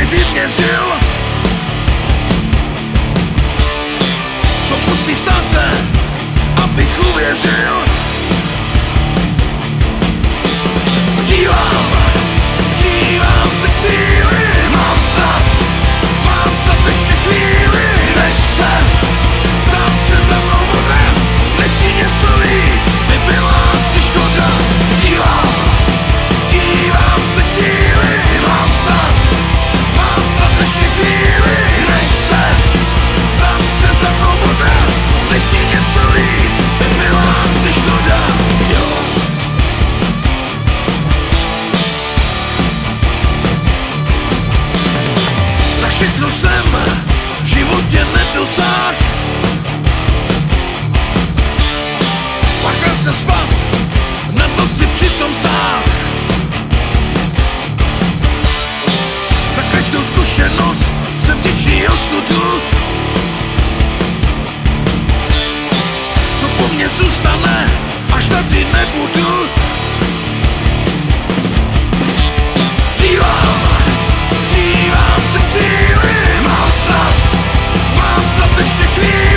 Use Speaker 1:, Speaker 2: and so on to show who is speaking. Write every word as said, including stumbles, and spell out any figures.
Speaker 1: mi vyměřil, co musí stát se, abych uvěřil. Dívám, dívám se k cíli, mám snad, mám snad ještě chvíli, než se zavře za mnou vodem, nechci něco víc, by byla asi škoda. Dívám, dívám se k cíli, mám snad, mám snad ještě chvíli, než se zavře za mnou vodem, nechci něco víc, by byla asi škoda. Jo. Všechno jsem v životě nedosáhl, pachal se spát, na dno si přitom sáh. Za každou zkušenost jsem vděčný osudu, co po mně zůstane, až tady nebudu. Dívám, dívám se k cíli, mám snad, mám snad ještě chvíli.